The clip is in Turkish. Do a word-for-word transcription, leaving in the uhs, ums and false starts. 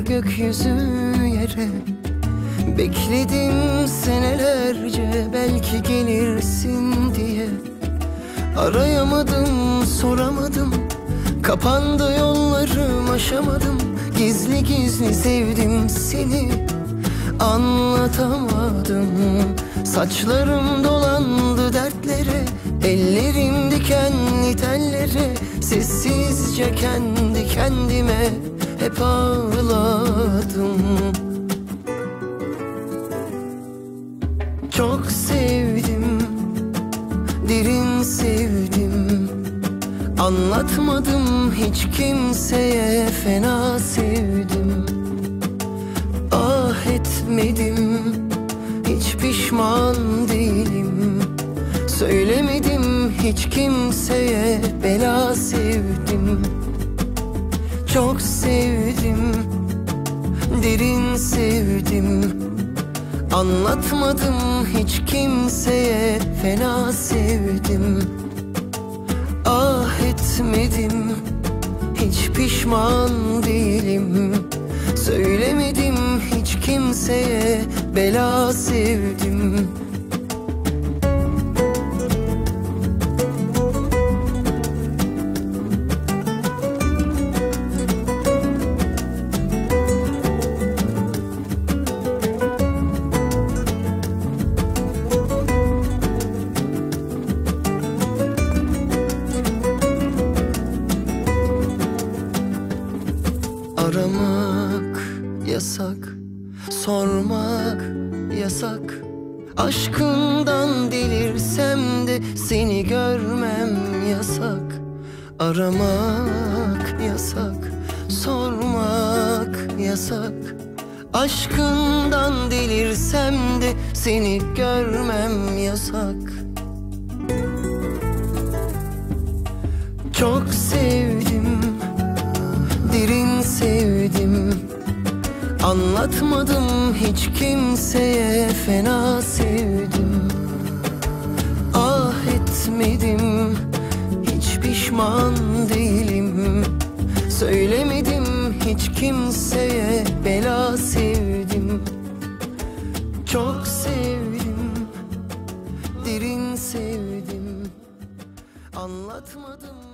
gökyüzü yere. Bekledim senelerce belki gelirsin diye. Arayamadım, soramadım, kapandı yollarım, aşamadım. Gizli gizli sevdim seni, anlatamadım. Saçlarım dolandı dertlere, ellerim dikenli tellere. Sessizce kendi kendime hep ağladım. Çok sevdim, derin sevdim. Anlatmadım hiç kimseye, fena sevdim. Ah etmedim, hiç pişman değilim. Söylemedim hiç kimseye, bela sevdim. Çok sevdim, derin sevdim. Anlatmadım hiç kimseye, fena sevdim. Ah etmedim, hiç pişman değilim. Söylemedim hiç kimseye, bela sevdim. Aramak yasak, sormak yasak. Aşkından delirsem de seni görmem yasak. Aramak yasak, sormak yasak. Aşkından delirsem de seni görmem yasak. Çok sevdim, derin sevdim. Anlatmadım hiç kimseye, fena sevdim. Ah etmedim, hiç pişman değilim. Söylemedim hiç kimseye, bela sevdim. Çok sevdim, derin sevdim. Anlatmadım